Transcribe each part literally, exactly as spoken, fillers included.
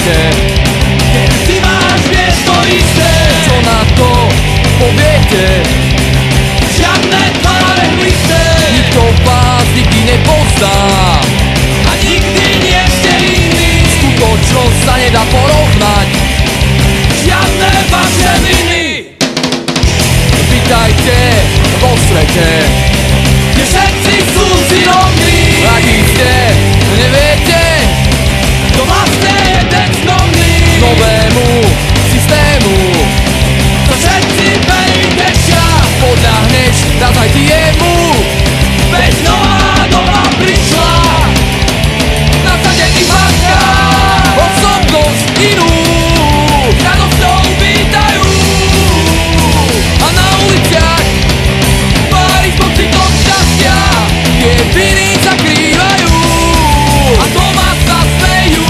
Pýtajte, keď ty máš miesto isté. čo na to poviete? Žiadne tváre hlisté, Nikto vás nikdy nepozná, a nikdy nie ste iní. skutočnosť sa nedá porovnať. Žiadne vaše viny. Pýtajte vo svete, Kde všetci sú si rovní. akí ste, neviete, To vlastne je ten snovný. novému systému To všetci veľmi tešia. podľahneš, raz aj ty jemu. Veď nová doba prišla. Nasadený maska, osobnosť inú, Radosťou vítajú. a na uliciach Pári s pocitom šťastia. tie viny zakrývajú, A doma sa smejú.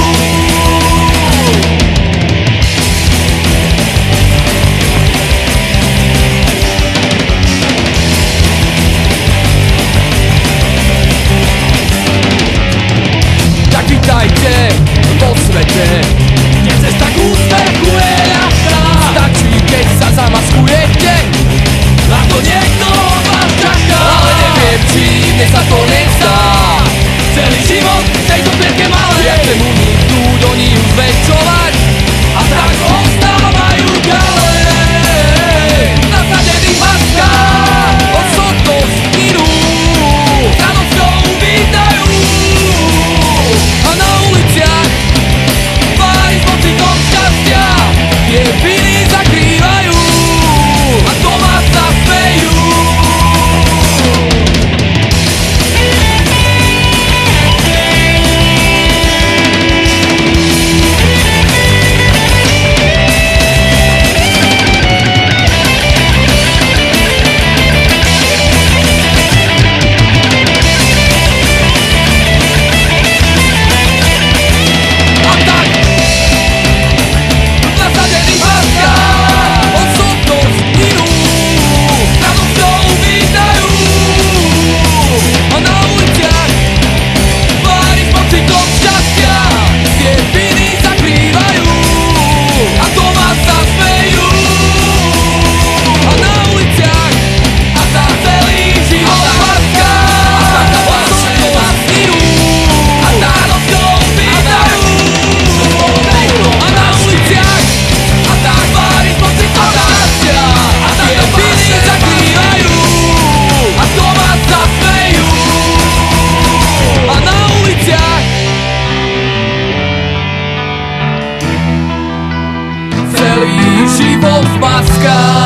tak pýtajte vo svete, Kde cesta k úspechu je ľahká. stačí keď sa zamaskujete, A to niekto od vás čaká. ale neviem či mne sa to nezdá. Celý život v tejto zbierke malej. Ja chcem uniknúť, oni ju zväčšovať, A tak ostávajú ďalej. nasadený maska, osobnosť inú, Radosťou vítajú. a na uliciach Pári s pocitom šťastia. tie viny zakrývajú, A doma sa smejú. a tak nasadený maska, osobnosť inú, Radosťou vítajú. a na uliciach Pári s pocitom šťastia. tie viny zakrývajú, A doma sa smejú. a na uliciach A za celý život láska. osobnosť inú, A za radosťou vítajú. a na uliciach A tak pári s pocitom šťastia. A tie tak viny zakrývajú, A doma sa smejú. a na uliciach celý život v maskách.